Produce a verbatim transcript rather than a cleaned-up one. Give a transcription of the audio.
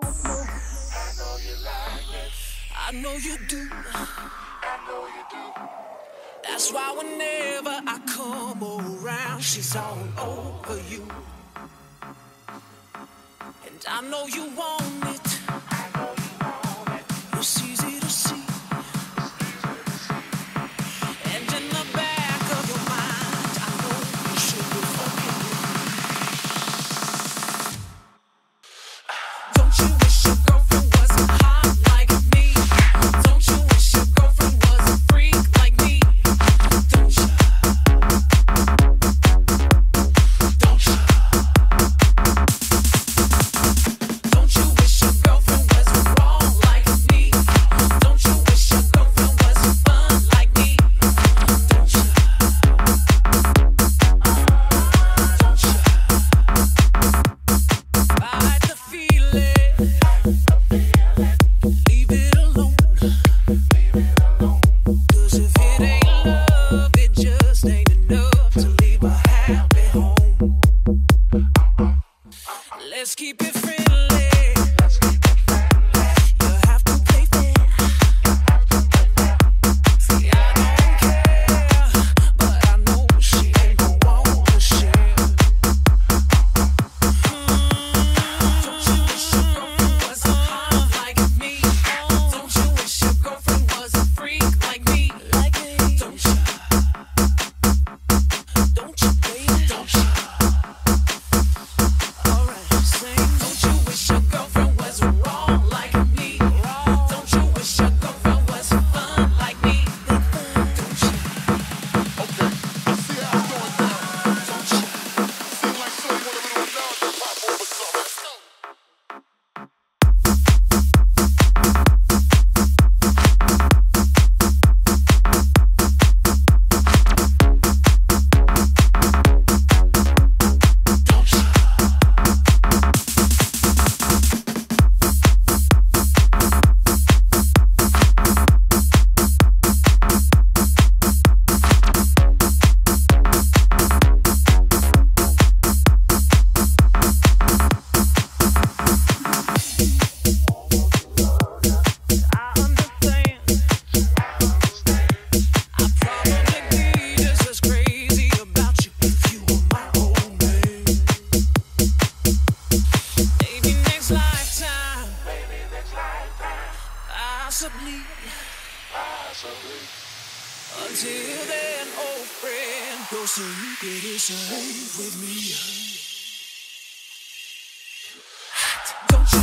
I know you do. That's why whenever I come around, she's all over you. And I know you want it. It's easy to see. And in the back of your mind, I know you should be fucking with me. Don't you wish your girlfriend wasn't hot like me? Don't you wish your girlfriend was a freak like me? Don't you? Don't you? Don't you wish your girlfriend was wrong like me? Don't you wish your girlfriend was fun like me? Don't you? Don't you? Fight the feeling. Leave it alone. 'Cause if it ain't love, it just ain't enough to leave a happy home. Let's keep it friendly. You have to play fair. See, I don't care, but I know she ain't gon' want to share. Don't you wish your girlfriend was hot like me? Don't you wish your girlfriend was a freak like me? Don't you? Don't you, baby? Don't you? Alright, sing. Don't you wish your girlfriend was wrong like me? Don't you wish your girlfriend was fun like me? Don't you? Okay, I see how it's going down. Don't you? Seem like Shorty want a little American pop over something. I understand. I probably be just as crazy about you if you were my own man. Maybe next lifetime, possibly. Until then, old friend, go so you can be safe with me. Don't you